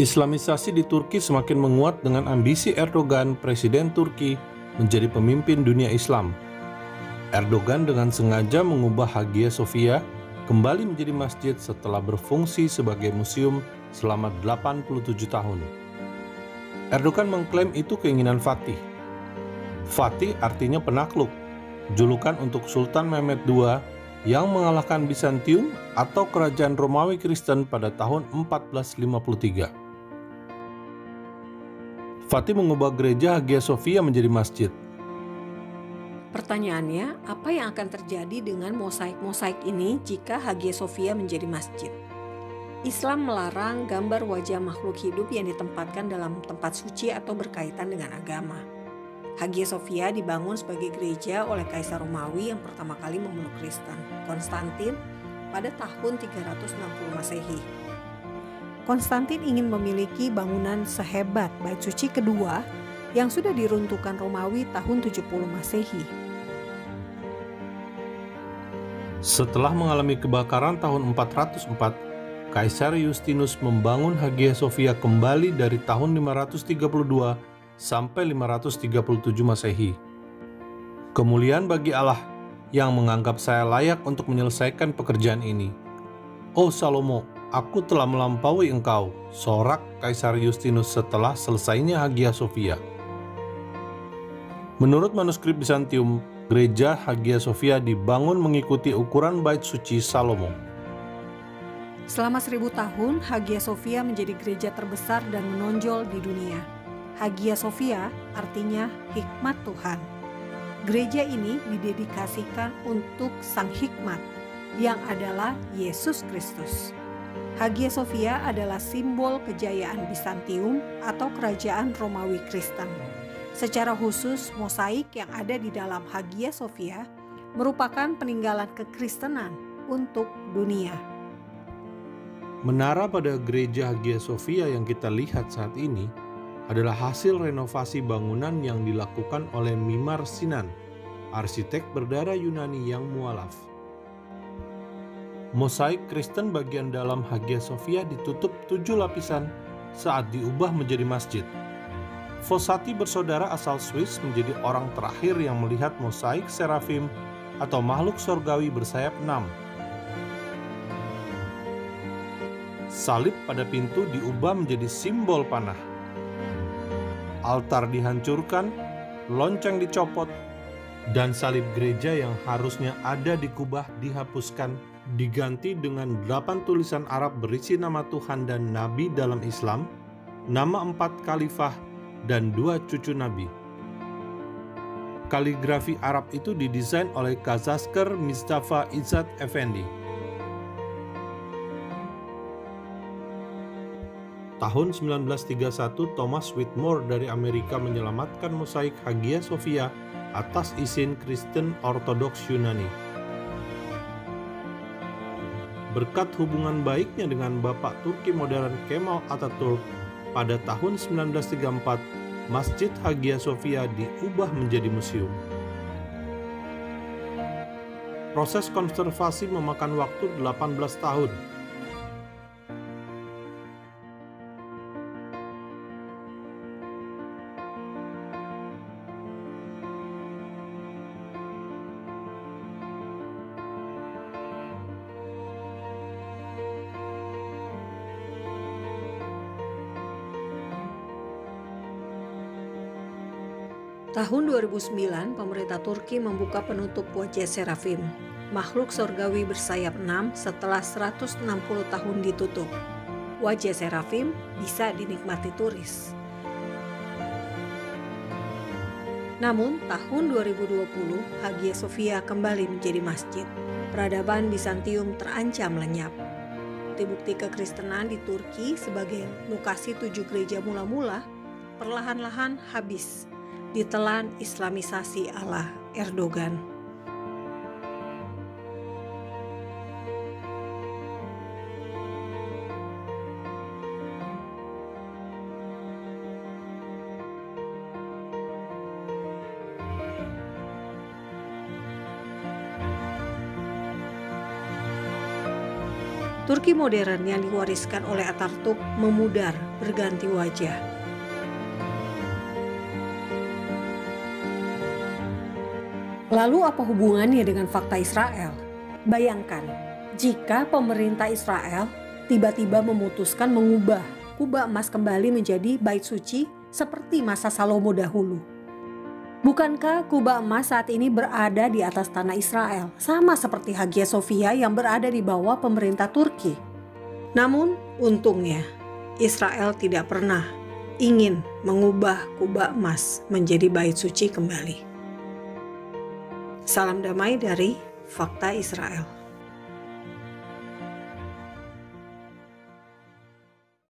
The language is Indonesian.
Islamisasi di Turki semakin menguat dengan ambisi Erdogan, Presiden Turki, menjadi pemimpin dunia Islam. Erdogan dengan sengaja mengubah Hagia Sophia kembali menjadi masjid setelah berfungsi sebagai museum selama 87 tahun. Erdogan mengklaim itu keinginan Fatih. Fatih artinya penakluk, julukan untuk Sultan Mehmed II yang mengalahkan Bizantium atau kerajaan Romawi Kristen pada tahun 1453. Fatih mengubah gereja Hagia Sophia menjadi masjid. Pertanyaannya, apa yang akan terjadi dengan mosaik-mosaik ini jika Hagia Sophia menjadi masjid? Islam melarang gambar wajah makhluk hidup yang ditempatkan dalam tempat suci atau berkaitan dengan agama. Hagia Sophia dibangun sebagai gereja oleh Kaisar Romawi yang pertama kali memeluk Kristen, Konstantin, pada tahun 360 Masehi. Konstantin ingin memiliki bangunan sehebat Bait Suci kedua yang sudah diruntuhkan Romawi tahun 70 Masehi. Setelah mengalami kebakaran tahun 404, Kaisar Justinus membangun Hagia Sophia kembali dari tahun 532 sampai 537 Masehi. Kemuliaan bagi Allah yang menganggap saya layak untuk menyelesaikan pekerjaan ini. Oh Salomo, aku telah melampaui engkau, sorak Kaisar Justinus setelah selesainya Hagia Sophia. Menurut manuskrip Bizantium, gereja Hagia Sophia dibangun mengikuti ukuran Bait Suci Salomo. Selama 1000 tahun, Hagia Sophia menjadi gereja terbesar dan menonjol di dunia. Hagia Sophia artinya hikmat Tuhan. Gereja ini didedikasikan untuk Sang Hikmat, yang adalah Yesus Kristus. Hagia Sophia adalah simbol kejayaan Bizantium atau kerajaan Romawi Kristen. Secara khusus, mosaik yang ada di dalam Hagia Sophia merupakan peninggalan kekristenan untuk dunia. Menara pada gereja Hagia Sophia yang kita lihat saat ini adalah hasil renovasi bangunan yang dilakukan oleh Mimar Sinan, arsitek berdarah Yunani yang mualaf. Mosaik Kristen bagian dalam Hagia Sophia ditutup 7 lapisan saat diubah menjadi masjid. Fossati bersaudara asal Swiss menjadi orang terakhir yang melihat mosaik serafim atau makhluk sorgawi bersayap 6. Salib pada pintu diubah menjadi simbol panah. Altar dihancurkan, lonceng dicopot, dan salib gereja yang harusnya ada di kubah dihapuskan, diganti dengan 8 tulisan Arab berisi nama Tuhan dan Nabi dalam Islam, nama 4 khalifah, dan 2 cucu Nabi. Kaligrafi Arab itu didesain oleh Kazasker Mustafa Izzat Effendi. Tahun 1931, Thomas Whitmore dari Amerika menyelamatkan mosaik Hagia Sophia atas izin Kristen Ortodoks Yunani. Berkat hubungan baiknya dengan Bapak Turki modern Kemal Atatürk, pada tahun 1934, Masjid Hagia Sophia diubah menjadi museum. Proses konservasi memakan waktu 18 tahun. Tahun 2009, pemerintah Turki membuka penutup wajah serafim, makhluk sorgawi bersayap 6 setelah 160 tahun ditutup. Wajah serafim bisa dinikmati turis. Namun, tahun 2020, Hagia Sophia kembali menjadi masjid. Peradaban Bizantium terancam lenyap. Bukti-bukti kekristenan di Turki sebagai lokasi 7 gereja mula-mula perlahan-lahan habis ditelan Islamisasi ala Erdogan. Turki modern yang diwariskan oleh Atatürk memudar berganti wajah. Lalu apa hubungannya dengan fakta Israel? Bayangkan, jika pemerintah Israel tiba-tiba memutuskan mengubah kubah emas kembali menjadi bait suci seperti masa Salomo dahulu. Bukankah kubah emas saat ini berada di atas tanah Israel, sama seperti Hagia Sophia yang berada di bawah pemerintah Turki? Namun, untungnya Israel tidak pernah ingin mengubah kubah emas menjadi bait suci kembali. Salam damai dari Fakta Israel.